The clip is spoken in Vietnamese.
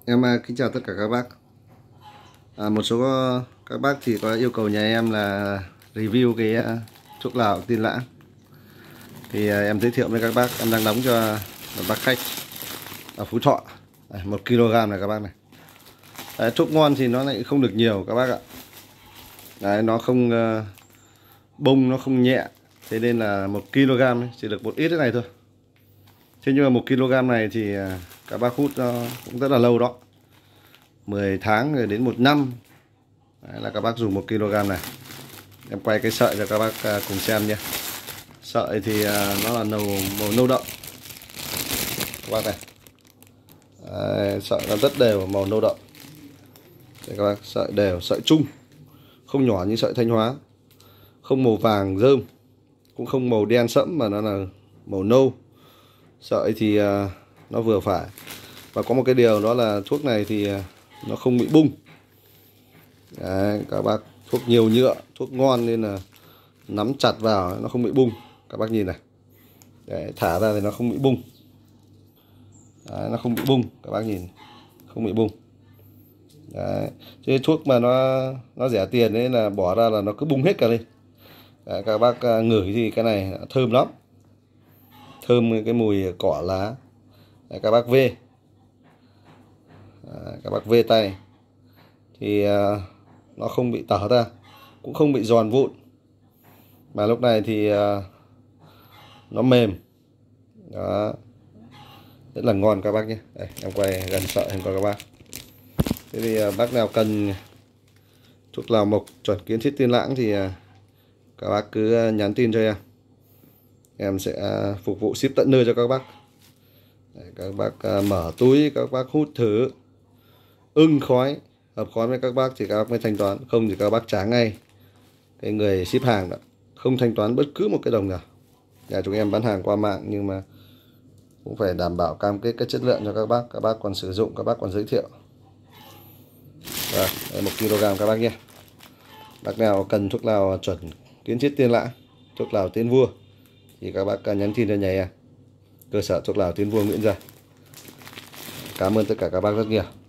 Kính chào tất cả các bác. Một số các bác thì có yêu cầu nhà em là review cái thuốc lào Tiên Lãng. Thì em giới thiệu với các bác, em đang đóng cho một bác khách ở Phú Thọ. 1 kg này các bác này. Đấy, thuốc ngon thì nó lại không được nhiều các bác ạ. Đấy, nó không bông, nó không nhẹ. Thế nên là 1 kg chỉ được một ít thế này thôi. Thế nhưng mà 1 kg này thì các bác hút nó cũng rất là lâu đó, 10 tháng rồi đến 1 năm. Đấy là các bác dùng 1 kg này. Em quay cái sợi cho các bác cùng xem nhé. Sợi thì nó là màu nâu đậm các bác này. Đấy, sợi nó rất đều, màu nâu đậm. Đây các bác, sợi đều, sợi chung, không nhỏ như sợi Thanh Hóa, không màu vàng rơm, cũng không màu đen sẫm, mà nó là màu nâu. Sợi thì nó vừa phải. Và có một cái điều đó là thuốc này thì nó không bị bung. Đấy, các bác, thuốc nhiều nhựa, thuốc ngon nên là nắm chặt vào nó không bị bung. Các bác nhìn này. Đấy, thả ra thì nó không bị bung. Đấy, nó không bị bung, các bác nhìn, không bị bung. Đấy, chứ thuốc mà nó rẻ tiền đấy là bỏ ra là nó cứ bung hết cả lên. Đấy, các bác ngửi thì cái này thơm lắm, thơm cái mùi cỏ lá. Đấy, các bác vê, các bác vê tay thì nó không bị tở ra, cũng không bị giòn vụn, mà lúc này thì nó mềm đó, rất là ngon các bác nhé. Đây, em quay gần sợi hơn cho các bác. Thế thì bác nào cần thuốc lào mộc chuẩn Kiến Thiết Tiên Lãng thì các bác cứ nhắn tin cho em sẽ phục vụ ship tận nơi cho các bác. Đấy, các bác mở túi, các bác hút thử, ưng khói, hợp khói với các bác thì các bác mới thanh toán, không thì các bác trả ngay cái người ship hàng đó, không thanh toán bất cứ một cái đồng nào. Nhà chúng em bán hàng qua mạng nhưng mà cũng phải đảm bảo cam kết cái chất lượng cho các bác còn sử dụng, các bác còn giới thiệu. Rồi, 1 kg các bác nhé. Bác nào cần thuốc lào chuẩn Kiến Thiết Tiên Lãng, thuốc lào Tiến Vua thì các bác nhắn tin cho nhà em, cơ sở thuốc lào Tiến Vua Nguyễn Gia. Cảm ơn tất cả các bác rất nhiều.